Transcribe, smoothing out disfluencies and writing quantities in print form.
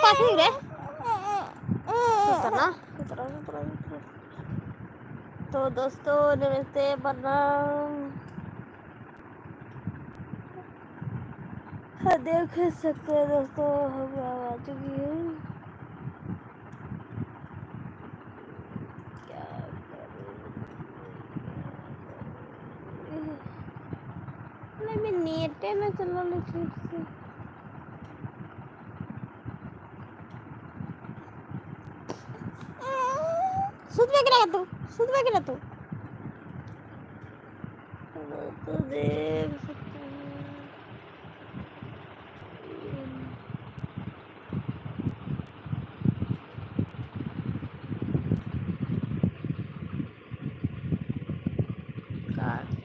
पास नहीं रे ना। तो दोस्तों नमस्ते प्रणाम। देख सकते हैं दोस्तों हम आ चुकी है। क्या नहीं मैं नेट है ना चलो ठीक से। सुध में गिरा तू तो देख सकते हैं। काट